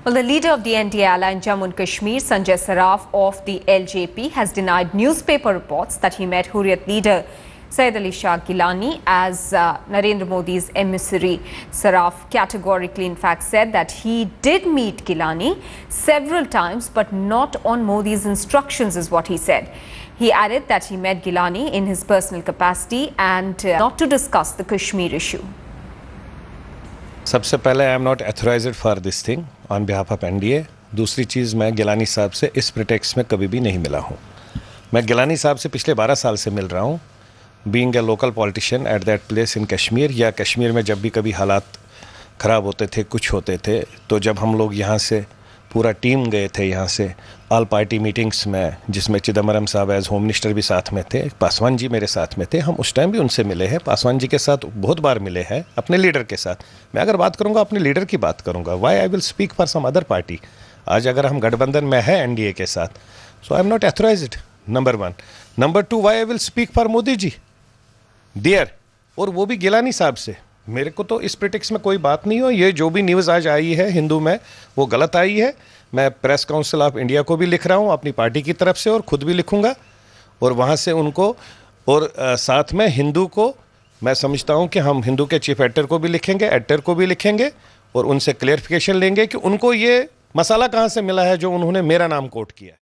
Well, the leader of the NDA ally in Jammu and Kashmir, Sanjay Saraf of the LJP, has denied newspaper reports that he met Hurriyat leader Syed Ali Shah Geelani as Narendra Modi's emissary. Saraf categorically, in fact, said that he did meet Geelani several times, but not on Modi's instructions, is what he said. He added that he met Geelani in his personal capacity and not to discuss the Kashmir issue. सबसे पहले I am not authorised for this thing on behalf of NDA. दूसरी चीज़, मैं गिलानी साहब से इस pretext में कभी भी नहीं मिला हूँ। मैं गिलानी साहब से पिछले 12 साल से मिल रहा हूँ, being a local politician at that place in Kashmir. या कश्मीर में जब भी कभी हालात ख़राब होते थे, कुछ होते थे, तो जब हम लोग यहाँ से पूरा टीम गए थे यहाँ से ऑल पार्टी मीटिंग्स में, जिसमें चिदम्बरम साहब एज होम मिनिस्टर भी साथ में थे, पासवान जी मेरे साथ में थे, हम उस टाइम भी उनसे मिले हैं। पासवान जी के साथ बहुत बार मिले हैं, अपने लीडर के साथ। मैं अगर बात करूँगा अपने लीडर की बात करूँगा, why I will speak for some other party. आज अगर हम गठबंधन में है एनडीए के साथ, so I am not authorized, number 1। Number 2, why I will speak for Modi ji dear, और वो भी गिलानी साहब से। मेरे को तो इस प्रिटिक्स में कोई बात नहीं हो। ये जो भी न्यूज़ आज आई है हिंदू में, वो गलत आई है। मैं प्रेस काउंसिल ऑफ इंडिया को भी लिख रहा हूँ अपनी पार्टी की तरफ से, और ख़ुद भी लिखूँगा, और वहाँ से उनको, और साथ में हिंदू को, मैं समझता हूँ कि हम हिंदू के चीफ एडिटर को भी लिखेंगे, एडिटर को भी लिखेंगे, और उनसे क्लेरिफिकेशन लेंगे कि उनको ये मसाला कहाँ से मिला है जो उन्होंने मेरा नाम कोट किया है।